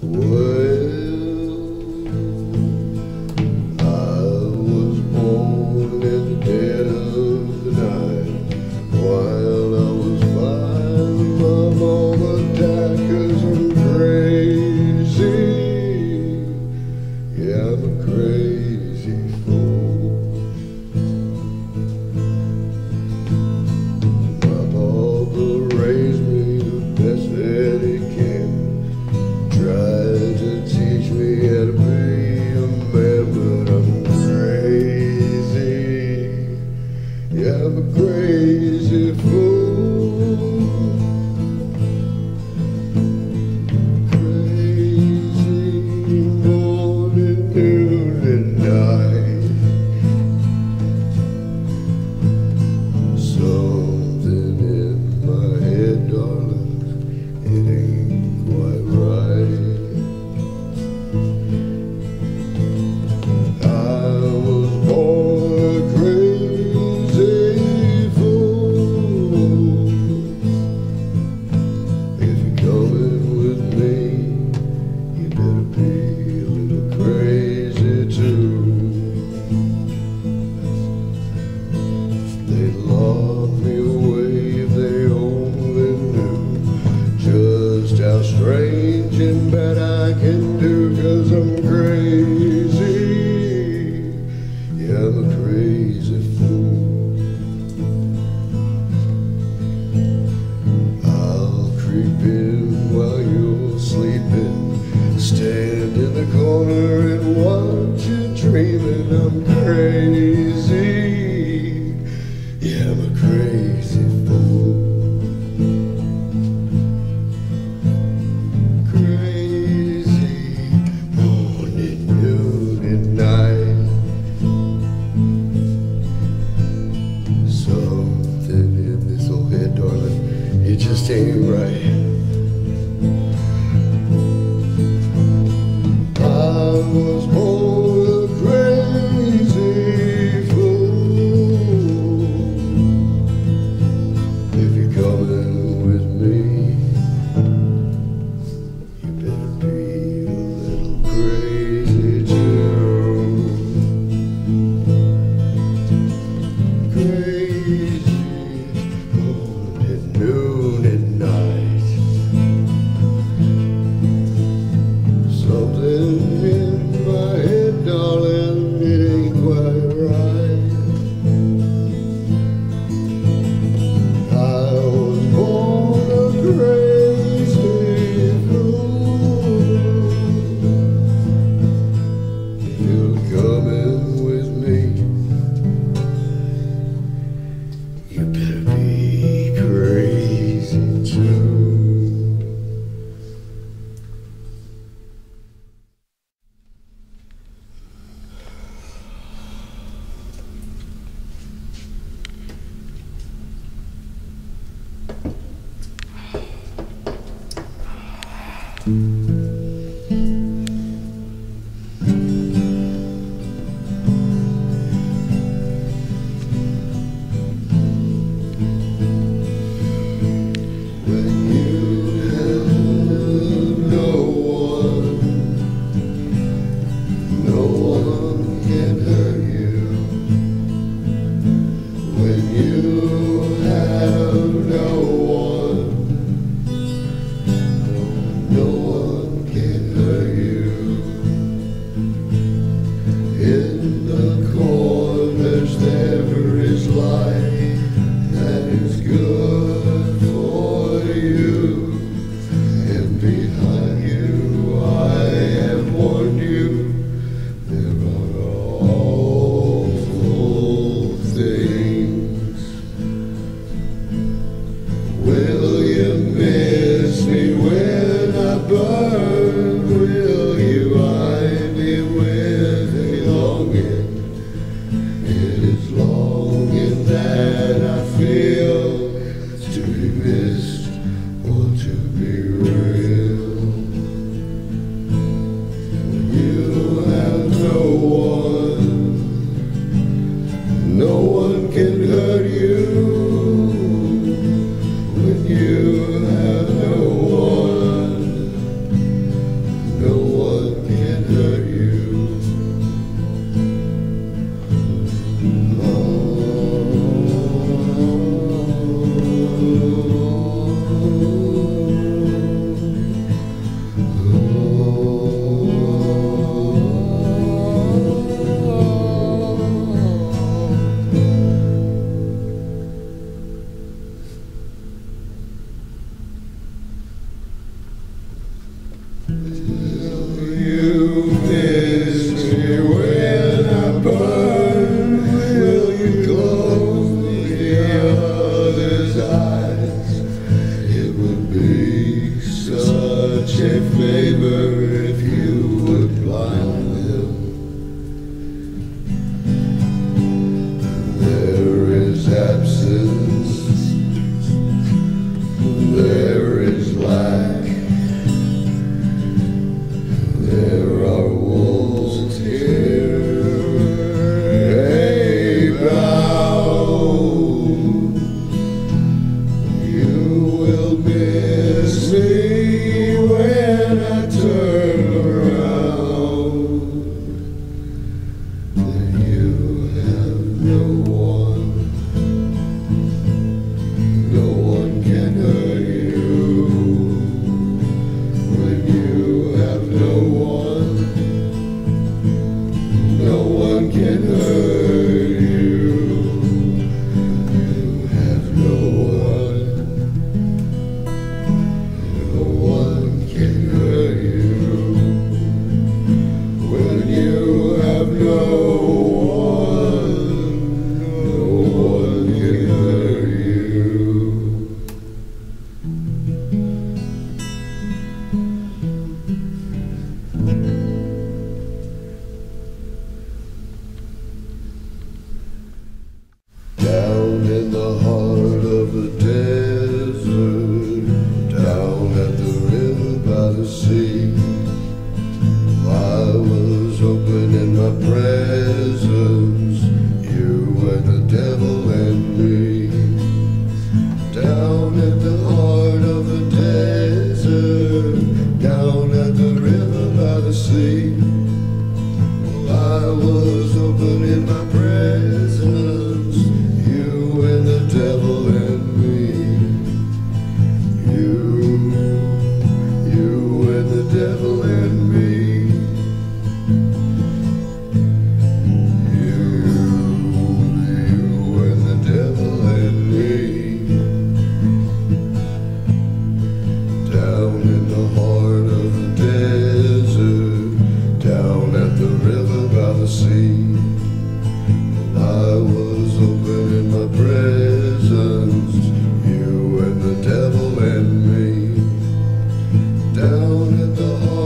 Well, I was born in the dead of the night. While I was 5, my mama died 'cause I'm crazy. Yeah, I'm a crazy fool. My papa raised me the best that he can. Tried to teach me how to be a man, but I'm crazy. Yeah, I'm a crazy fool. Crazy morning, noon, and night. Something in my head, darling, it ain't quite right. I was born a crazy fool. If you're coming with me, you better be a little crazy too. They'd lock me away if they only knew just how strange and bad I can do, 'cause I'm crazy. Yeah, I'm a crazy fool. I'll creep in while you're sleeping, stand in the corner and watch you dreaming. I'm crazy. Yeah, I'm a crazy fool. Crazy morning, noon, and night. Something in this old head, darling, it just ain't right. I was born a crazy fool. If you're coming with me, you better be a little crazy too. Crazy morning, noon, and night. Something in my head, darling, it ain't quite right. I was born a crazy fool. If you're coming with me, you better be crazy too. When you have no one can hurt you. When you have no one no one can hurt you. You miss me when I burn. Will you close the other's eyes? It would be such a favor if you would blind them. There is absence, there is lack. There are wolves here, hey, bound. You will miss me when I turn around. Then you have no one can hurt you. When you have no one can hurt you. You have no one can hurt you. When you have no one can hurt you. Down in the heart of the desert, down at the river by the sea, I was open in my presence, you and the devil and me. Down at the heart of the desert, down at the river by the sea, I was open in my presence, you and the devil and me. You and the devil and me. You and the devil and me. Down in the heart of the desert, down at the river by the sea, I was open in my presence, you and the devil and me. Down at the heart